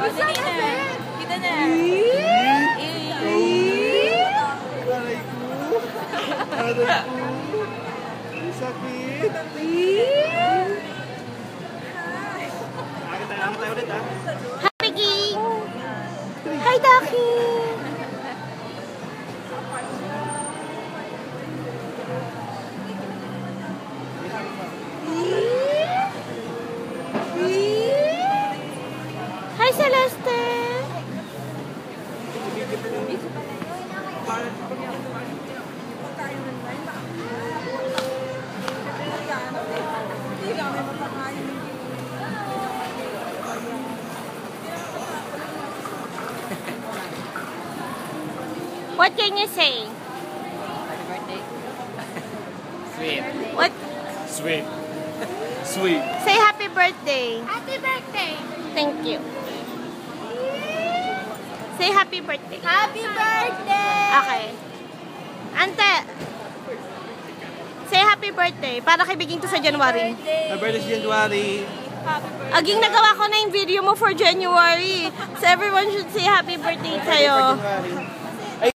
Kita na. Aray ko. Sakit. Tayo ulit ah. Hi, Piggy. Hi, Ducky. Hi, Celeste. What can you say? Happy birthday. Sweet. What? Sweet. Sweet. Say happy birthday. Happy birthday. Thank you. Say happy birthday. Happy birthday. Okay. Ante. Say happy birthday. Para kay Biging to sa January. Happy birthday sa January. Happy birthday. Aging nagawa ko na yung video mo for January. So everyone should say happy birthday sa'yo. January.